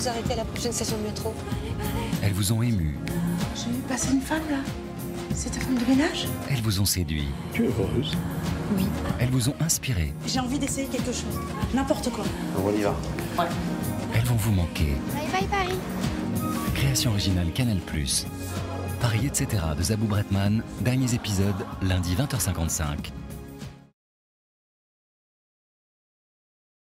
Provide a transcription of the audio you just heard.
vous arrêter à la prochaine station de métro. Elles vous ont ému. J'ai vu passer une femme, là. C'est ta femme de ménage? Elles vous ont séduit. Tu es heureuse? Oui. Elles vous ont inspiré. J'ai envie d'essayer quelque chose. N'importe quoi. On y va. Ouais. Elles vont vous manquer. Bye bye Paris. Création originale Canal+. Paris, etc. de Zabou Bretman. Derniers épisodes, lundi 20h55.